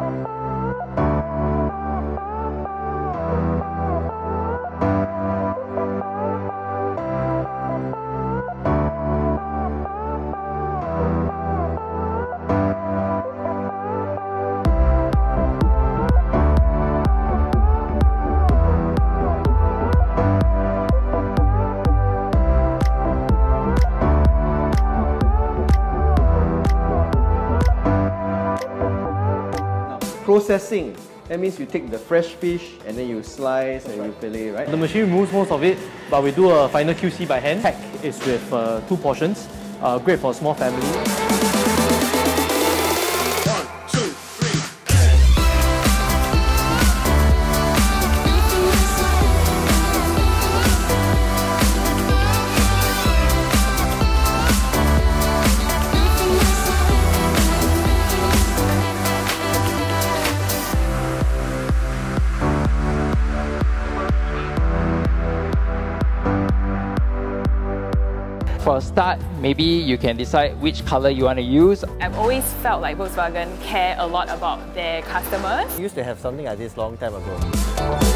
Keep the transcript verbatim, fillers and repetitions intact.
Processing, that means you take the fresh fish and then you slice and you fillet, right? The machine removes most of it, but we do a final Q C by hand. Pack is with uh, two portions, uh, great for a small family. For a start, maybe you can decide which color you want to use. I've always felt like Volkswagen care a lot about their customers. We used to have something like this long time ago.